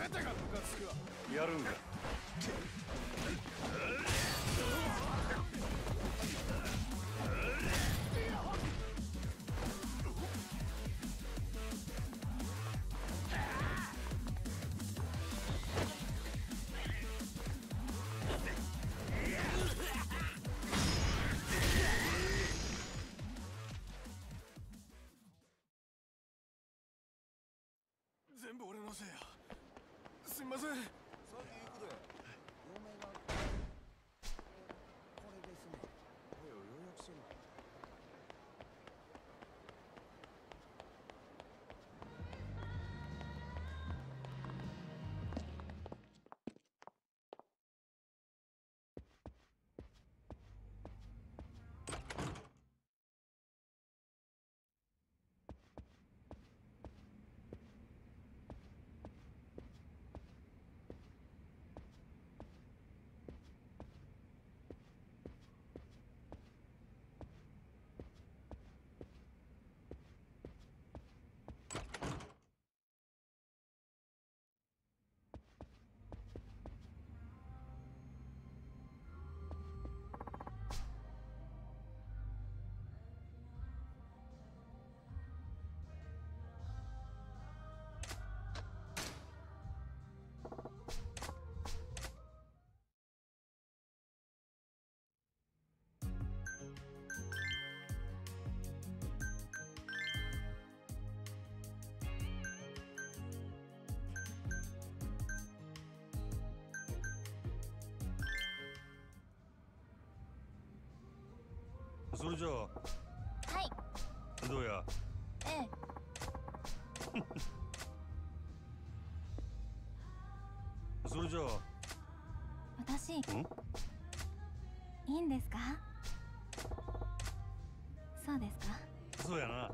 てがムカつくわ。 やるんか。 全部俺のせいや。すみません。 さっき行くで。嫁がこれですね。これを予約せな。 それじゃあ。 はい。 どうや。 ええ。 それじゃあ。 私。 ん？ いいんですか？そうですか？ そうやな。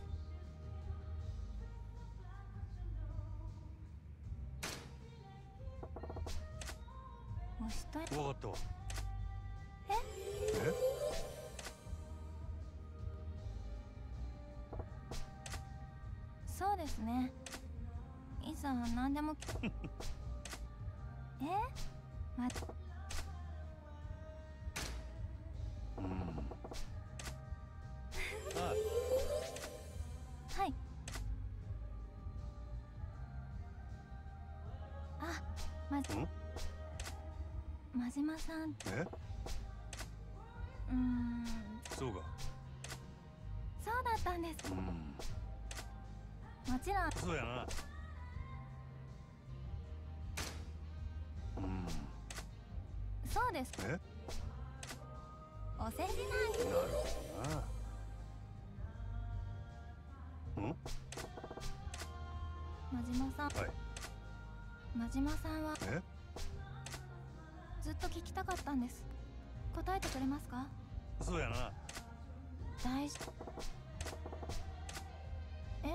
おしとい。 わかったわ。 え？そうですね。いざ何でもえ？ うん。 はい。あ、真島さん。 え？そうか。 そうだったんです。 うん。 もちろん。 そうやな。うん。 そうです。 え？ お世辞なん。 なるほどな。 真島さん。 はい。 真島さんは。 え？ ずっと聞きたかったんです。答えてくれますか？ そうやな。 大事。え？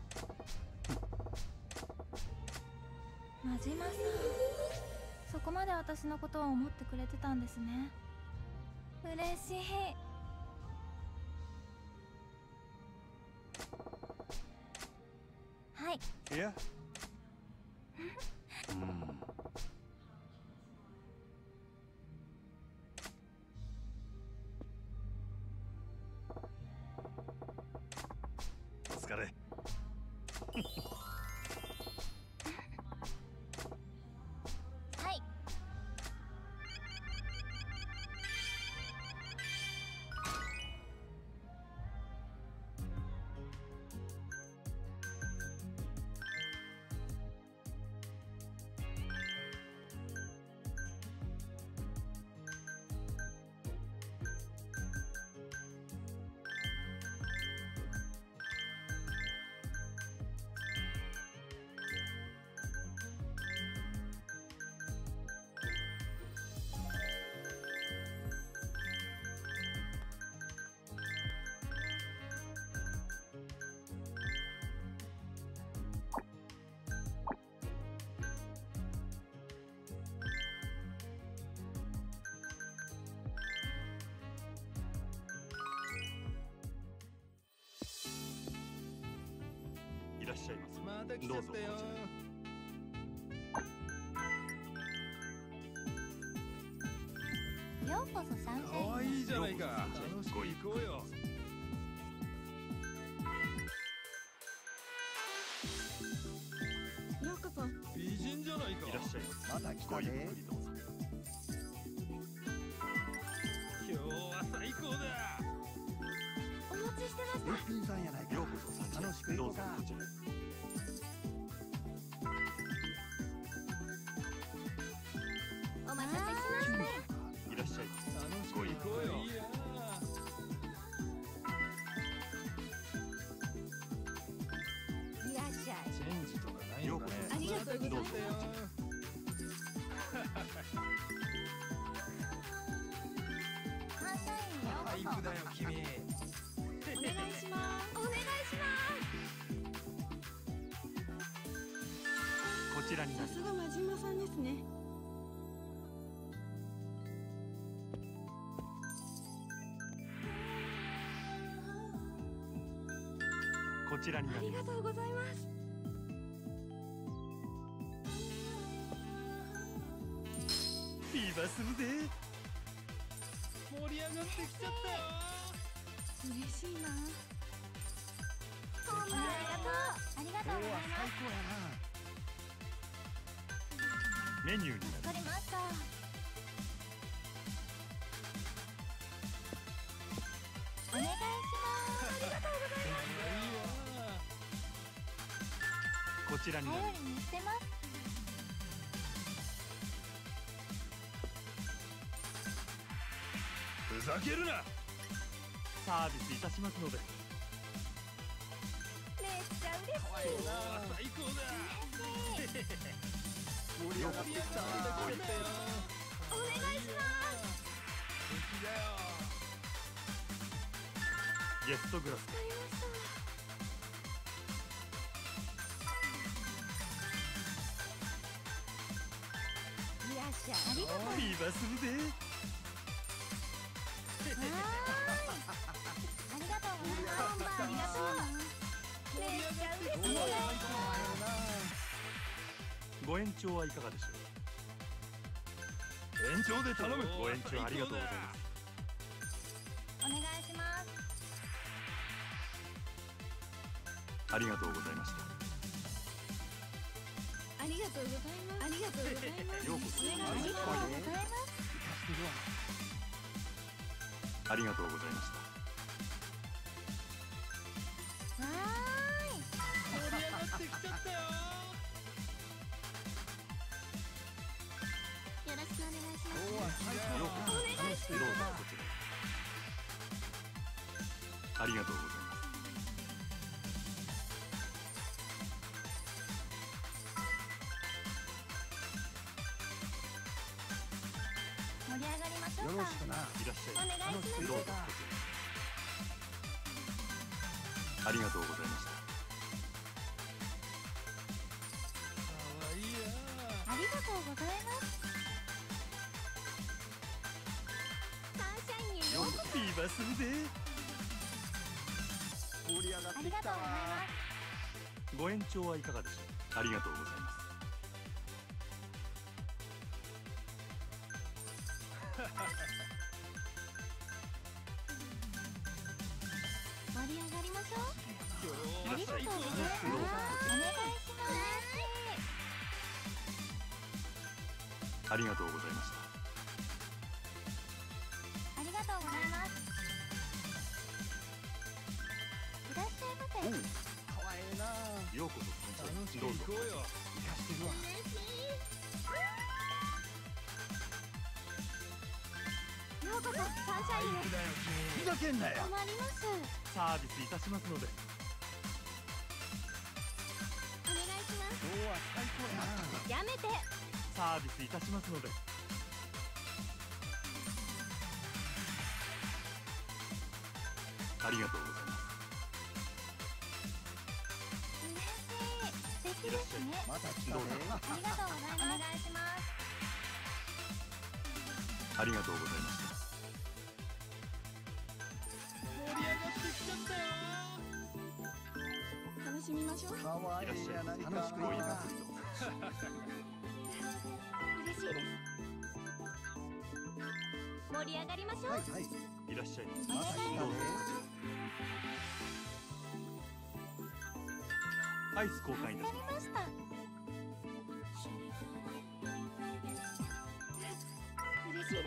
真島さん、そこまで私のことを思ってくれてたんですね。嬉しい。はい。 いや。うん。お疲れ。 はい。 いらっしゃいませ。 また来ちゃったよ。 うこそサンシャイン。 かわいいじゃないか。楽しくごゆっ行こうよ。 ようこそ。 美人じゃないか。 いらっしゃいませ。 また来たごゆっでくりどうぞ。 今日は最高だ。 お待ちしてましべっぴんさんやないか。 ようこそサンシャイン楽しく行どうぞこうか。 こちらへ。 た。お待たせしました。 いらっしゃいませ。 楽しく行こうよ。いいや。 いらっしゃい。 チェンジとかないのかね。 ありがとうございます。 サンシャインへようこそ。 だよ君。 お願いします。お願いしこちらになます。 りまさすが真島さんですね。 す。こちらになります。 ありがとうございます。 ビーバーするで。 盛り上がってきちゃったよ。 嬉しいな。 ありがとう。ありがとうございます。 最高やな。 メニューになりわかりました。お願いします。 いいわ。 こちらになります。 頼りにしてます。 ふざけるな。 サービスいたしますので。 めっちゃ嬉しい。 今日は最高だ。 盛り上がってきた。 お願いします。 敵だよ。 ゲストグラス。 わかりました。いらっしゃい。 ありがとう。 ビーバーするで。 ありがとうございます。ありがとう。 めっちゃ嬉しい。 ご延長はいかがでしょう。 延長で頼む。 ご延長ありがとうございます。 お願いします。 ありがとうございました。 ありがとうございます。ありがとうございます。 ようこそ。 お願いありします。 がとうございます。 ありがとうございました。 わ盛り上がってきちゃったよ。 よろしくお願いします。 今日は最高ようこそ。 お願いしますどうぞこちらへ。ありがとうございます。 ーい。盛り上がりましょうか。 よろしくな。 いらっしゃいまお願いします。 せ。どうぞこちらへ。ありがとうございました。 かわいいや。 ありがとうございます。 サンシャインへようこビーバーするで。 盛り上がってきたありがとうございわ。 ます。 ご延長はいかがでしょう。ありがとうございます。 盛り上がりましょう。 今日は最高だ。 お願いします。 ありがとうございました。 ありがとうございます。いらっしゃいませ。 おう、かわええな。 ようこそサン楽しくシャイン。どうぞ。 行こうよ。 生かしてるわ。 ようこそサンシャインへ。 だよふざけんなよ。 困ります。 サービスいたしますので。 お願いします。 今日は最高やな。 やめて。 サービスいたしますので。ありがとうございます。 嬉しい。素敵ですね。 また来たで。 どうぞありがとうございます。お願いします。 ありがとうございました。 盛り上がってきちゃったよ。 楽しみましょう。 かわいいやないか。楽しく行こうか。 嬉しいです。 盛り上がりましょう。 はいはい。 いらっしゃいませ。 また来たね。 アイス交換いたします。 わかりました。 嬉しいです。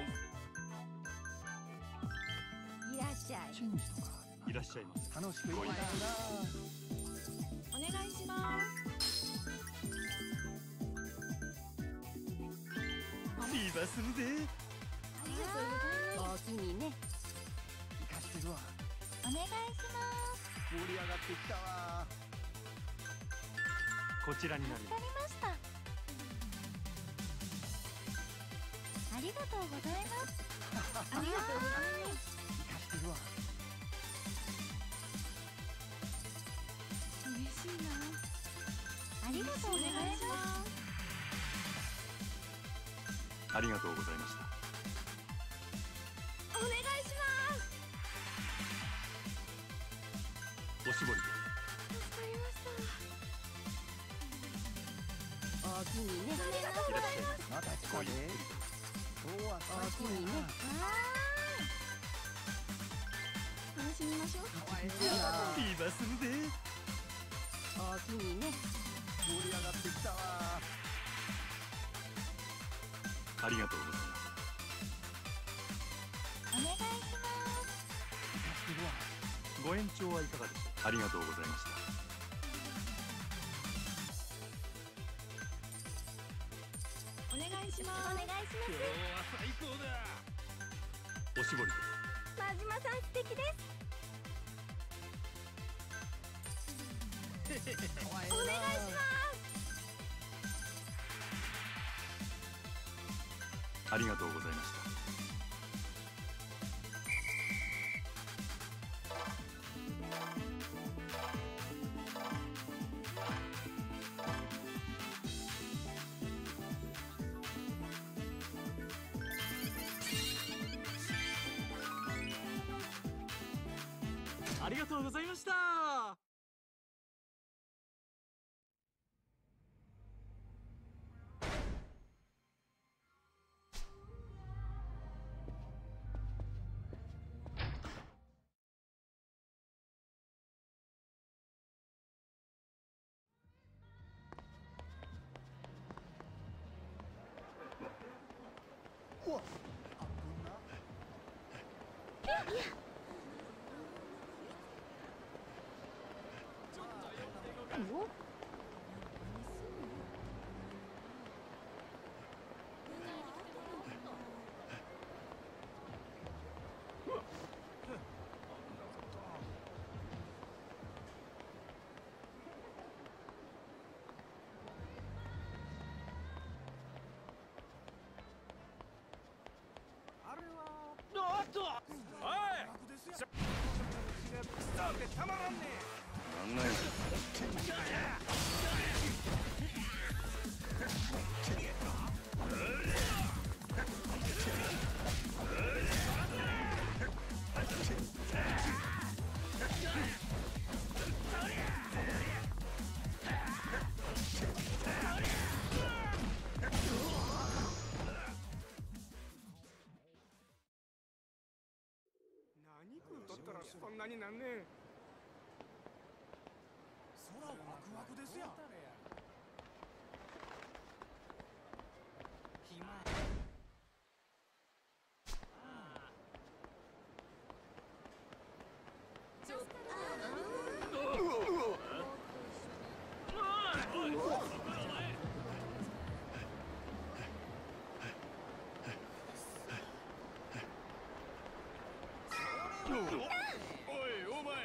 いらっしゃい。 チェンジとかいらっしゃいませ。 楽しくいいな。 お願いします。 リバするぜ。 ありがとうございます。おおきにね。 生かしてるわ。 お願いします。 盛り上がってきたわ。 こちらになりわかりました。ありがとうございます。 ありがとうございます。 生かしてるわ。 嬉しいな。 ありがとうございます。 ありがとうございました。 お願いします。 おしぼりで。 助かりました。おおきにね。ありがとういらっしゃいませ。 また来たね。今日は最高やな。 楽しみましょう。 いいな。 リバするぜ。 おおきにね。 盛り上がってきたわ。 ありがとうございます。 お願いします。 生かしてるわ。 ご延長はいかがでしょう。ありがとうございました。 お願いします。お願いし今日は最高だ。 おしぼりで。 ます。真島さん素敵です。お願いします。 ありがとうございました。 ありがとうございました。 うわ。 おっと。おい。たまらんね。 長い。 何食うとったらそんなになんねん。 空ワクワクですやん。 おいお前。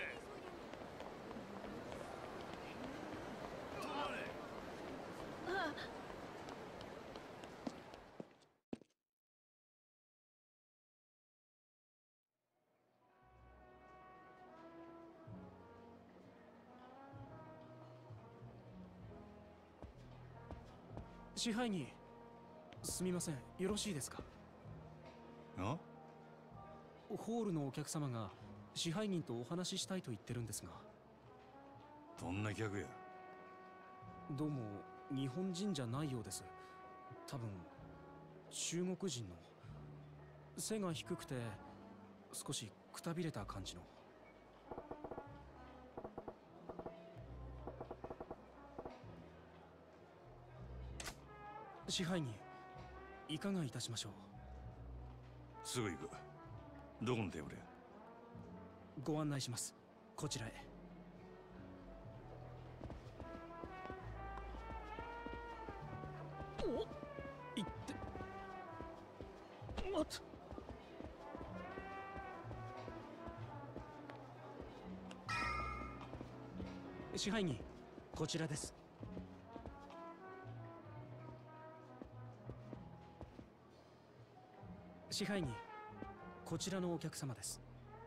支配人、すみません、よろしいですか？ あ？ ホールのお客様が支配人とお話ししたいと言ってるんですが。 どんな客や。 どうも日本人じゃないようです。多分中国人の。 背が低くて少しくたびれた感じの。支配人、いかがいたしましょう。 すぐ行く。どこのテーブルや？ ご案内します。こちらへ。おっ、行って。待っ。支配人、こちらです。支配人、こちらのお客様です。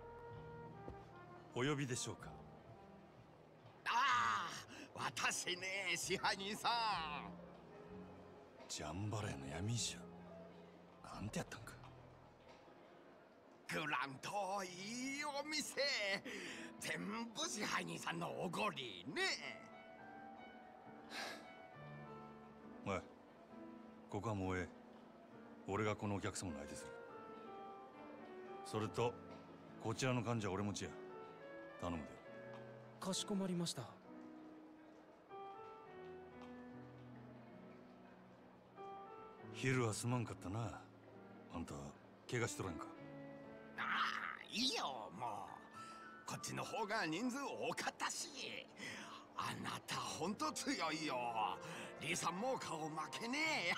お呼びでしょうか？ ああ、私ね、支配人さん。 ジャンバラヤの闇医者。なんてやったんか。 グランといいお店。全部支配人さんのおごりね。 おい、ここはもうええ。俺がこのお客様の相手する。それとこちらの患者は俺持ちや。頼むで。 かしこまりました。 昼はすまんかったな。あんた怪我しとらんか？ ああ、いいよ、もう。こっちの方が人数多かったし。あなたほんと強いよ。リーさんも顔負けねえ。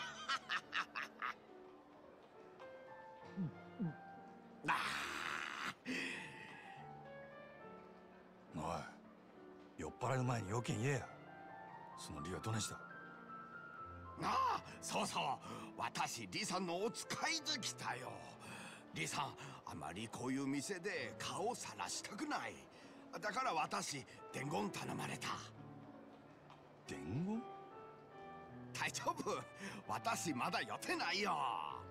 あおい、酔っ払う前に要件言えや。その理はどねした？ あ、そうそう、私リさんのお使いで来たよ。リさん、あまりこういう店で顔さらしたくない。だから私伝言頼まれた。 伝言？ 大丈夫、私まだ予定ないよ。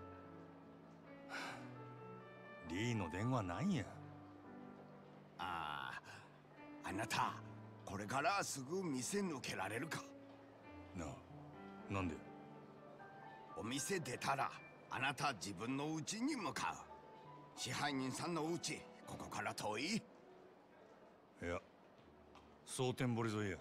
リーの電話なんや？ ああ、あなたこれからすぐ店抜けられるか？ なあ、なんで？ お店出たらあなた自分の家に向かう。支配人さんの家、ここから遠い？ いや、蒼天堀沿いや。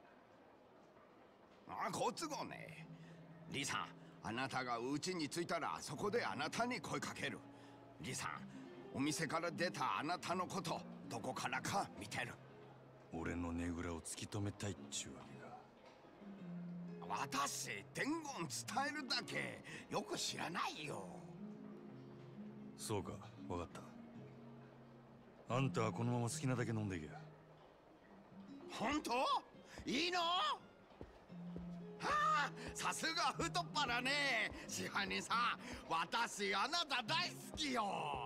ああ、好都合ね。リさん、あなたが家に着いたらそこであなたに声かける。リさん、お店から出たあなたのことどこからか見てる。 俺のねぐらを突き止めたいっちゅうわけか。 私伝言伝えるだけよく知らないよ。 そうか、分かった。あんたはこのまま好きなだけ飲んでいけや。 本当？いいの？はあ、さすが太っ腹ね。支配人さん、私あなた大好きよ。